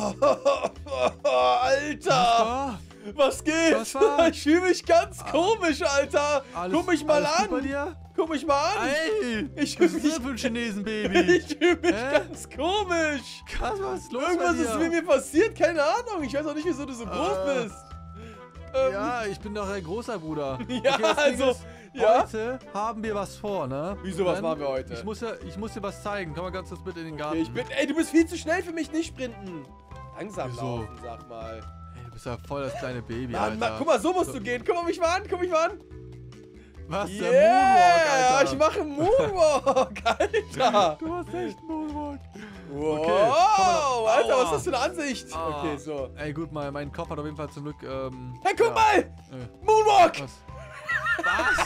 Alter! Was geht? Was war? Ich fühle mich ganz komisch, Alter. Guck mich mal alles gut bei an. dir? Guck mich mal an. Ey, Ich was fühle ist das mich, für ein Chinesen-Baby? ich fühl mich Hä? ganz komisch. Krass, was ist los Irgendwas bei dir? ist mit mir passiert. Keine Ahnung. Ich weiß auch nicht, wieso du so groß bist. Ja, ich bin doch ein großer Bruder. Ja, das Ding also, ist, ja. heute haben wir was vor, ne? Wieso, was Denn machen wir heute? Ich muss dir was zeigen. Komm mal ganz kurz mit in den Garten. Ey, du bist viel zu schnell für mich, nicht sprinten. Langsam Wieso? laufen, sag mal. Ey, du bist ja voll das kleine Baby, Mann, Alter. guck mal, so musst du gehen. Guck mal mich mal an, guck mich mal an. Was, Yeah, der Moonwalk, Alter. ich mache einen Moonwalk, Alter. Du hast echt einen Moonwalk. Wow, Okay, komm mal. Alter, was Aua. ist das für eine Ansicht? Ah. Okay, so. Ey, gut, mein Kopf hat auf jeden Fall zum Glück, Hey, guck ja. mal! Moonwalk! Was? Was?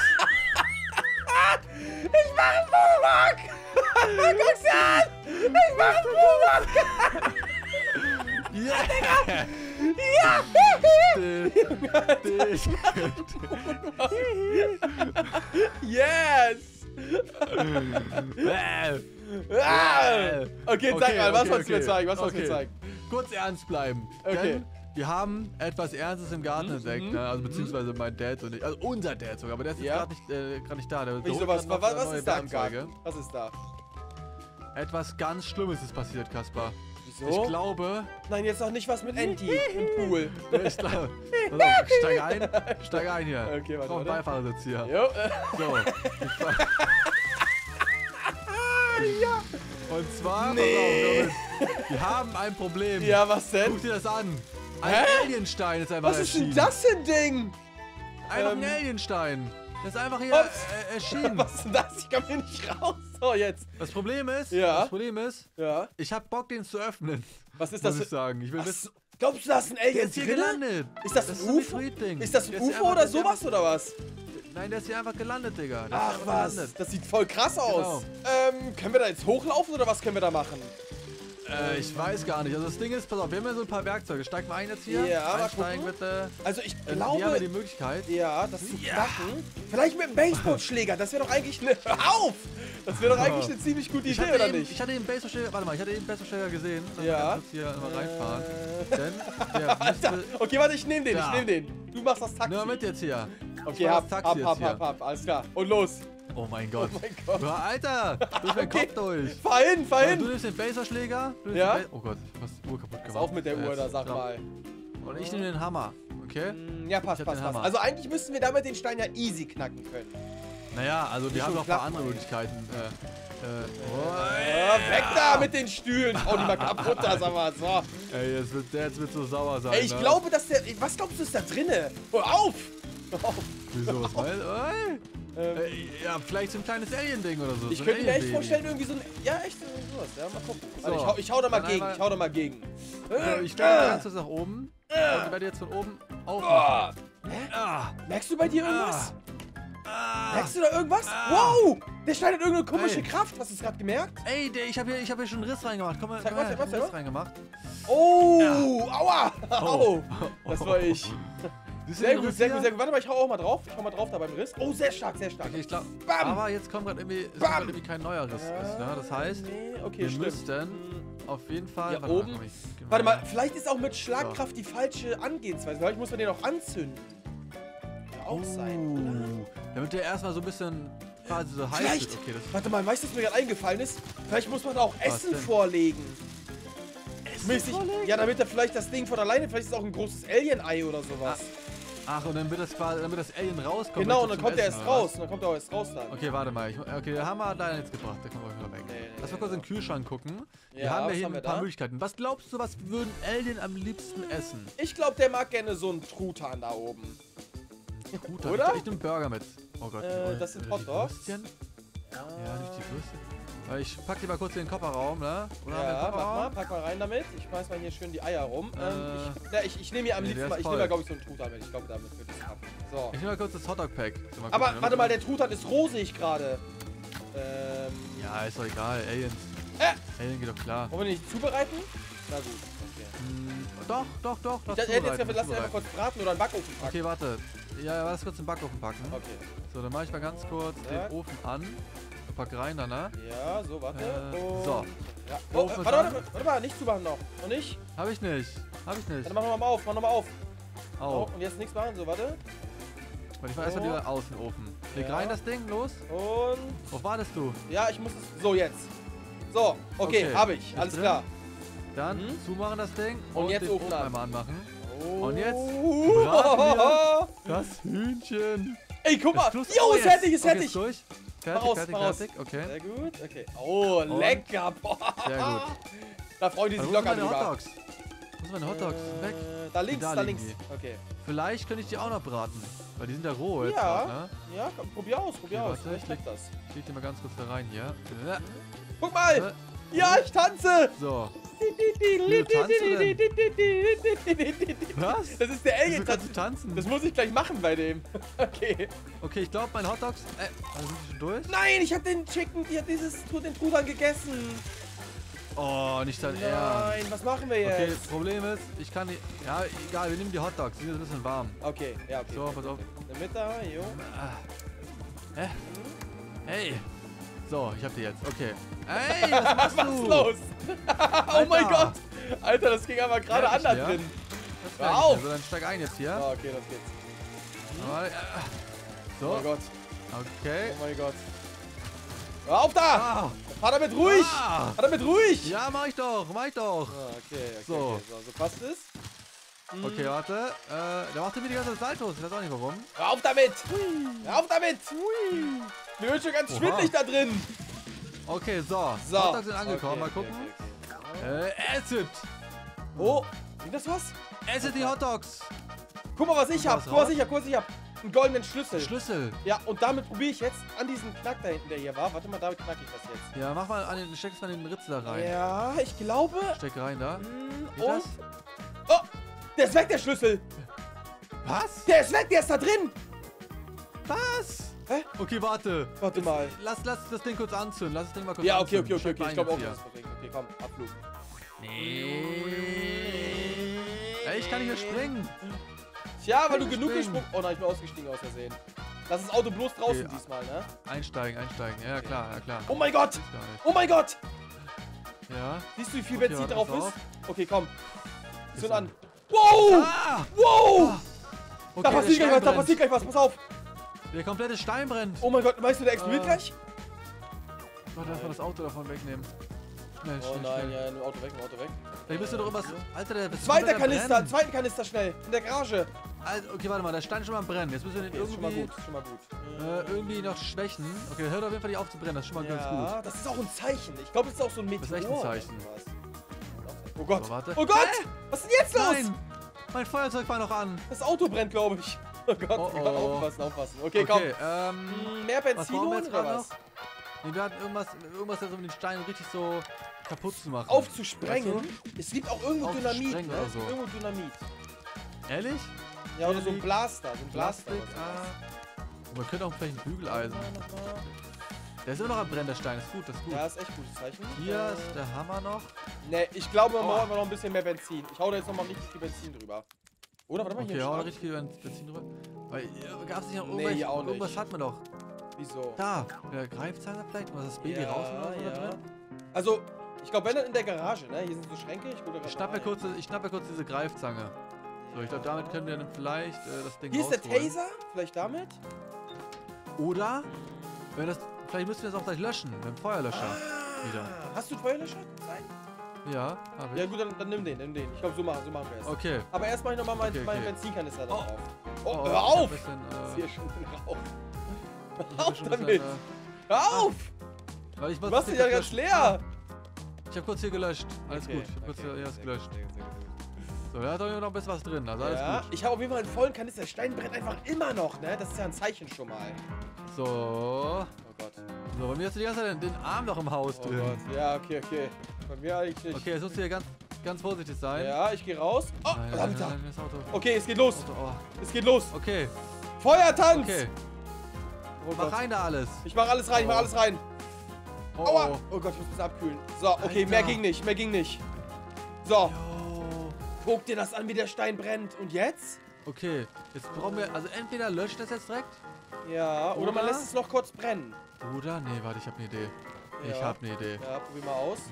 Ich mache einen Moonwalk! Guck's dir an! Ich mache einen Moonwalk! Yeah! Ja! Yes! Ah! Okay, zeig mal, was wolltest du mir zeigen? Was wolltest du mir zeigen? Kurz ernst bleiben. Okay. Denn wir haben etwas Ernstes im Garten entdeckt, ne? Also beziehungsweise mein Dad und ich. Also unser Dad sogar, aber der ist jetzt Ja. gerade nicht da. Der Wieso, holt was grad noch ist neue da im Werkzeuge. Garten? Was ist da? Etwas ganz Schlimmes ist passiert, Kaspar. Wieso? Ich glaube. Nein, jetzt noch nicht was mit Andy im Pool. Ich glaube. Steig ein hier. Okay, warte, Komm, warte. Beifahrersitz hier. Jo. So. Ja. Und zwar, Nee. pass auf, wir haben ein Problem. Ja, was denn? Guck dir das an. Ein Hä? Alienstein ist einfach Was ist denn erschienen. das für ein Ding? Einfach ein Alienstein. Das ist einfach hier Ups. erschienen. Was ist denn das? Ich komm hier nicht raus. So, jetzt. Das Problem ist, Ja. ja. Ich hab Bock, den zu öffnen. Was ist Muss das ich sagen. Ich will Was? wissen. Glaubst du, da ist ein Alien Der ist hier drinne? gelandet. Ist das ein ist so ein UFO? Meteorit-Ding. Ist das ein Der ist hier UFO einfach- oder der ist hier sowas oder was? Nein, der ist hier einfach gelandet, Digga. Der ist Ach hier einfach was, gelandet. das sieht voll krass aus. Genau. Können wir da jetzt hochlaufen oder was können wir da machen? Ich weiß gar nicht. Also das Ding ist, pass auf, wir haben ja so ein paar Werkzeuge. Steig mal ein jetzt hier. Ja, mal Einsteigen gucken. bitte. Also ich Wir haben ja die glaube, Möglichkeit. ja, das zu Ja. knacken. Vielleicht mit einem Baseballschläger, das wäre doch eigentlich eine... Hör auf! Das wäre doch eigentlich eine ziemlich gute Idee, oder nicht? Ich hatte den Baseballschläger, warte mal, ich hatte den Baseballschläger gesehen. Lass Ja. mal ganz kurz hier mal reinfahren. Denn der Alter, müsste... okay, warte, ich nehme den, Da. ich nehme den. Du machst das Taxi. Nur mit jetzt hier. Okay, Ich mach hab, das Taxi jetzt hier. alles klar. Und los. Oh mein Gott. Oh mein Gott. Ja, Alter, durch meinen Okay. Kopf durch. Fahr hin, fahr Du hin. nimmst den Baseballschläger. du nimmst Ja. den oh Gott, ich hab fast die Uhr kaputt gemacht. Pass auf mit der Uhr Jetzt da, sag dran. mal. Und ich nehme den Hammer, okay? Ja, passt, Ich hab passt, den passt. Hammer. Also eigentlich müssten wir damit den Stein ja easy knacken können. Naja, also wir Nicht haben so noch ein paar knapp, andere ey. Möglichkeiten. Weg da mit den Stühlen. Hau die mal kaputt, da, sag mal. So. Ey, der wird so sauer sein. Ey, ich ne? glaube, dass der... Was glaubst du, ist da drinne? Hör auf! Hör auf. Wieso? Was meinst du? Ja, vielleicht so ein kleines Alien-Ding oder so. Ich so ein könnte mir echt Alien-Baby. vorstellen, irgendwie so ein... Ja, echt sowas. Ja, mal gucken. So. Also ich hau da mal Dann gegen. einmal- Ich hau da mal gegen. Ich stelle ganz kurz nach oben. Und ich werde jetzt von oben aufmachen. Ah, Merkst du bei dir irgendwas? ah, Merkst du da irgendwas? Wow! Der Stein hat irgendeine komische Ey. Kraft. Hast du es gerade gemerkt? Ey, ich hab hier schon einen Riss reingemacht. Komm mal, Zeig komm mal, her, zeig mal, ich hab einen zeig Riss mal. reingemacht. Oh! Aua! Au! Oh. Das war ich. Siehst du Sehr den gut, Riss sehr hier? gut, sehr gut. Warte mal, ich hau auch mal drauf. Ich hau mal drauf da beim Riss. Oh, sehr stark, sehr stark. Okay, ich glaube. Bam! Aber jetzt kommt gerade irgendwie, kein neuer Riss. Ist, ne? Das heißt, Nee, okay, wir stimmt. müssten auf jeden Fall. Ja, warte mal, oben. komm, ich geh Warte mal, rein. vielleicht ist auch mit Schlagkraft die falsche Angehensweise. Vielleicht muss man den auch anzünden. Kann auch sein, oder? Damit der erstmal so ein bisschen quasi so heiß Vielleicht, wird. Okay, das warte mal, weißt du, was mir gerade eingefallen ist? Vielleicht muss man auch Was Essen denn? vorlegen. Mäßig, vorlegen? ja, damit er vielleicht das Ding von alleine, vielleicht ist es auch ein großes Alien-Ei oder sowas. Ach, und dann wird das quasi, damit das Alien rauskommt. Genau, wird und dann zum kommt er Essen, erst oder was? raus. Und dann kommt er auch erst raus dann. Okay, warte mal. Okay, der Hammer hat leider nichts gebracht. Der kommt auch wieder weg. Nee, Lass mal kurz in den Kühlschrank gucken. Wir Ja, haben ja was hier haben wir ein paar da? Möglichkeiten. Was glaubst du, was würden Alien am liebsten essen? Ich glaube, der mag gerne so einen Truthahn da oben. Gut, Oder? Ich nehme Burger mit. Oh Gott. Das sind die Hotdogs. Würstchen? Ja, nicht die Würstchen. Ich pack die mal kurz in den Kofferraum, ne? Oder haben wir einen Ja, mach mal, Kofferraum? pack mal rein damit. Ich schmeiß mal hier schön die Eier rum. Ich nehme hier am nee, liebsten der mal, ist ich voll. nehme mal, glaube ich, so einen Truthahn mit. Ich glaube, damit würde ich es packen. So. Ich nehme mal kurz das Hotdog-Pack. So, Aber gucken, warte mal, der Truthahn ist rosig gerade. Ja, ist doch egal. Aliens. Alien geht doch klar. Wollen wir den nicht zubereiten? Na gut, okay. Doch. Ich hätte jetzt gesagt, wir lassen ihn einfach kurz braten oder in den Backofen packen. Okay, warte. Ja, lass kurz den Backofen packen. Okay. So, dann mache ich mal ganz kurz Ja. den Ofen an. Pack rein dann, ne? Ja, so, warte. So. Ja. Oh, Ofen warte mal, nicht zumachen noch. Noch nicht? Hab ich nicht. Dann machen wir mal auf, Oh. Oh, und jetzt nichts machen, so, warte. Ich mach erstmal die aus dem Ofen. Leg rein das Ding, los. Und... Worauf wartest du? Ja, ich muss es... So, jetzt. So, okay, habe ich. Alles drin? klar. Dann zumachen das Ding Und jetzt den Ofen an. einmal anmachen. Oh. Und jetzt braten wir das Hühnchen. Ey, guck mal. Schluss. Jo, ist fertig, ist Okay, fertig. durch. Mach aus, Fertig, mach aus. fertig. Okay. Sehr gut, okay. Oh, lecker. Boah. Sehr gut. Da freuen die sich Wo sind locker meine drüber. Hotdogs? Wo sind meine Hotdogs? Weg. Da links, Da da liegen links. Okay. Vielleicht könnte ich die auch noch braten. Weil die sind ja roh jetzt Ja. grad, ne? Ja, komm, probier aus, probier Okay, aus. warte, Vielleicht ich leg- klappt das. Ich leg die mal ganz kurz da rein hier. Guck mal. Ja, ich tanze. So. Was? Das ist der Wieso Alien. kannst du tanzen? Das muss ich gleich machen bei dem. Okay. Okay, ich glaube, meine Hotdogs... also sind die schon durch? Nein, ich hab den Chicken, den Truthahn gegessen. Oh, nicht dein Ernst. Nein, was machen wir Okay, jetzt? Problem ist, ich kann die... Ja, egal, wir nehmen die Hotdogs. Die sind ein bisschen warm. Okay, ja, okay. So, pass auf. In der Mitte, jo. Hey. So, ich hab die jetzt. Okay. Hey, was machst Was du? ist los? Oh mein Alter. Gott. Alter, das ging aber gerade Fertig, anders ja? drin. Das Hör wär nicht auf. mehr. So, dann steig ein jetzt hier. Ah, okay, das geht's. Aber, Oh so, mein Gott. okay. Oh mein Gott. Hör auf da! Ah, Fahr damit ruhig! Ah. Fahr damit ruhig! ja, mach ich doch, Ah, okay. So. Okay, so passt es. Okay, warte. Der macht mir die ganze Zeit los. Ich weiß auch nicht warum. Hör auf damit! Hör auf damit! Mir wird schon ganz Oha. schwindelig da drin. Okay, so. So. Hotdogs sind angekommen. Okay, Mal okay, gucken. okay. Esset. Oh, ist das was? Esset die Hotdogs. Guck mal, was ich hab. was Guck mal, was raus? ich hab. Guck mal, was ich hab. Einen goldenen Schlüssel. Schlüssel. Ja, und damit probiere ich jetzt an diesen Knack da hinten, der hier war. Warte mal, damit knack ich das jetzt. Ja, mach mal an den, steck's mal in den Ritzel da rein. Ja, ich glaube. Steck rein da. Geht Und. das? Oh! Der ist weg, der Schlüssel! Was? Der ist weg, der ist da drin! Was? Hä? Okay, warte. Warte mal. Lass das Ding kurz anzünden. Lass das Ding mal kurz Ja, okay, anzünden. okay, okay, okay. Ich Steck glaube auch, rein das jetzt ist verrückt. Okay, komm, Abflug. Ey, ich kann nicht mehr springen. Tja, weil du Kann ich genug springen? gesprungen. Oh nein, ich bin ausgestiegen aus Versehen. Lass das Auto bloß draußen Okay. diesmal, ne? Einsteigen. Ja, klar, ja, klar. Oh mein Gott! Ist gar nicht. Oh mein Gott! Ja. Siehst du, wie viel Okay, Benzin warte, drauf pass ist? auf. Okay, komm. Ist Zünd er. an. Wow! Ah! Wow! Okay, Da der passiert gleich Stein was, da brennt. passiert gleich was. Pass auf! Der komplette Stein brennt. Oh mein Gott, weißt du, der explodiert gleich? Warte, lass mal das Auto davon wegnehmen. Schnell, Oh schnell, nein, schnell. ja, im Auto weg, im Auto weg. Da müsst ihr doch irgendwas... Alter, der... das Zweiter komplett am Kanister, Brennen. zweiten Kanister schnell. In der Garage. Also, okay, warte mal, der Stein ist schon mal am Brennen. Jetzt müssen wir den Okay, ist schon mal irgendwie... gut, ist schon mal gut. irgendwie noch schwächen. Okay, hört auf jeden Fall nicht auf zu brennen, das ist schon mal ganz gut. Ja, das ist auch ein Zeichen. Ich glaube, das ist auch so ein Meteor. Das ist echt ein Zeichen. oder was. Oh Gott. So, warte. Oh Gott! Hä? Was ist denn jetzt los? Nein! Mein Feuerzeug war noch an. Das Auto brennt, glaube ich. Oh Gott, Oh, oh Gott, oh. aufpassen, aufpassen. Okay, komm. Mehr was Benzin brauchen wir holen jetzt oder gerade was? noch? Nee, wir hatten irgendwas so mit den Steinen richtig so kaputt zu machen. Aufzusprengen? Weißt Es gibt auch irgendwo Dynamit, Aufzusprengen ne? oder so. Irgendwo Dynamit. Ehrlich? Ja, oder Hier so ein liegt Blaster. So ein Blaster. Plastik, Man könnte auch vielleicht ein Bügeleisen. Der ist immer noch am Brennen, der Stein. Ist gut, das ist gut. Ja, ist echt gutes Zeichen. Hier ist der Hammer noch. Ne, ich glaube, wir Oh. brauchen noch ein bisschen mehr Benzin. Ich hau da jetzt nochmal richtig viel Benzin drüber. Oder? Warte mal, Okay, hier hau da Schrank. richtig viel Benzin drüber. Weil, gab's nicht noch Nee, irgendwas? hier auch nicht. Irgendwas hatten wir doch. Wieso? Da, der Greifzange vielleicht? Was ist das Baby raus oder so da drin? Also, ich glaube, wenn dann in der Garage, ne? Hier sind so Schränke. Ich hole Ich schnapp mir kurz diese Greifzange. So, ich glaube, damit können wir dann vielleicht das Ding Hier ist der rausholen. Taser. Vielleicht damit? Oder, wenn das, vielleicht müssen wir das auch gleich löschen, mit dem Feuerlöscher. Wieder. Hast du einen Feuerlöscher? Nein. Ja, hab ich. Ja gut, dann nimm den. Ich glaube, so machen wir es. Okay. Aber erst mache ich nochmal meinen Okay. Benzinkanister da Oh. drauf. Oh, Oh, ich hör hab auf! ein bisschen, Ist hier schon Rauch. ich Hör hab auf schon ein damit! bisschen, Hör auf! weil ich Du machst das dich ja Ding ganz löschen. leer! Ich hab kurz hier gelöscht. Alles Okay, gut. Ich hab kurz hier das sehr gelöscht. gut, sehr gut. So, da hat doch noch ein bisschen was drin. Also alles Ja, gut. ich habe auf jeden Fall einen vollen Kanister. Der Stein brennt einfach immer noch, ne? Das ist ja ein Zeichen schon mal. So. Oh Gott. So, bei mir hast du die ganze Zeit den Arm noch im Haus Oh drin. Gott. Ja, okay. Bei mir eigentlich nicht. Okay, jetzt musst du hier ganz vorsichtig sein. Ja, ich gehe raus. Oh, Nein, verdammt. das Auto. Okay, es geht los. Auto, oh. Es geht los. Okay, Feuertanz! okay. Oh Mach Gott. rein da alles. Ich mach alles rein, ich mach Oh. alles rein. Oh, Aua! oh. Oh Gott, ich muss das abkühlen. So, okay, Alter. mehr ging nicht. So, Jo. guck dir das an, wie der Stein brennt. Und jetzt? Okay, jetzt brauchen wir, also entweder löscht das jetzt direkt Ja, oder man Oder? lässt es noch kurz brennen. Oder? Nee, warte, ich habe eine Idee. Ja. Ich habe eine Idee. Ja, probier mal aus.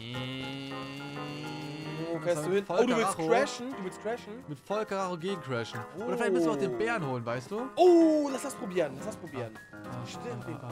Wo Das fährst war du hin? voll Oh, du willst Karacho. crashen? Du willst crashen? Mit voll Karacho gegen crashen. Oder vielleicht müssen wir auch den Bären holen, weißt du? Oh, lass das probieren. Lass das probieren. Stimmt, den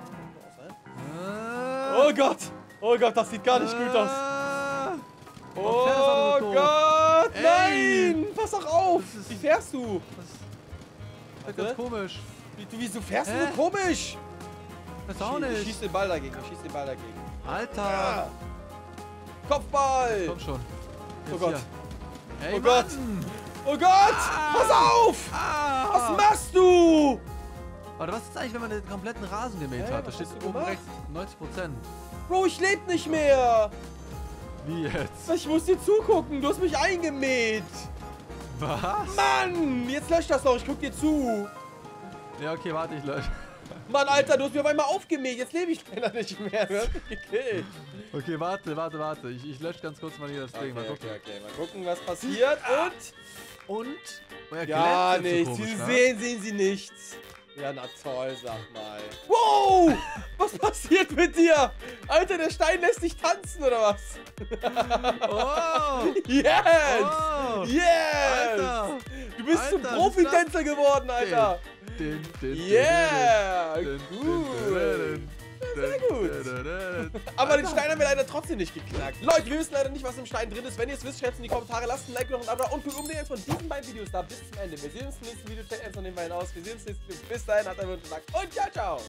Oh Gott! Oh Gott, das sieht gar nicht gut aus. Warum fährt das Auto Oh so doof? Gott! Ey! Nein! Pass doch auf! Das ist- Wie fährst du? Das ist ganz komisch. Wieso fährst du Hä? so komisch? Das auch Ich nicht. schieß den Ball dagegen. Ich schieß den Ball dagegen. Alter. Ja. Kopfball! Komm schon. Oh Jetzt Gott. hier. Ey, Oh Gott. Mann. Oh Gott! Pass auf! Ah. Was machst du? Warte, was ist eigentlich, wenn man den kompletten Rasen gemäht Hä, hat? Da was steht hast du oben gemacht? rechts 90%. Bro, ich lebe nicht mehr! Wie jetzt? Ich muss dir zugucken, du hast mich eingemäht! Was? Mann! Jetzt lösch das doch, ich guck dir zu! Ja, okay, warte, ich lösche. Mann, Alter, du hast mich auf einmal aufgemäht, jetzt lebe ich leider nicht mehr. Du hast mich gekillt. Okay, warte. Ich lösche ganz kurz mal hier das Ding. Mal gucken. Okay. Mal gucken, was passiert. Und? Oh, er Ja, glänzt jetzt so nichts. komisch, Sie ne? sehen sie nichts. Ja, na toll, sag mal. Wow! Was passiert mit dir? Alter, der Stein lässt dich tanzen, oder was? Oh! Yes! Oh! Yes! Alter! Du bist zum Alter, Profitänzer geworden, Alter! Yeah! Cool! Sehr gut. Aber den Stein haben wir leider trotzdem nicht geknackt. Leute, wir wissen leider nicht, was im Stein drin ist. Wenn ihr es wisst, schreibt es in die Kommentare. Lasst ein Like noch ein Abo und guckt unbedingt eins von diesen beiden Videos da bis zum Ende. Wir sehen uns im nächsten Video. Checkt eins von den beiden aus. Wir sehen uns im nächsten Video. Bis dahin, hat einen wunderschönen Tag und ciao, ciao!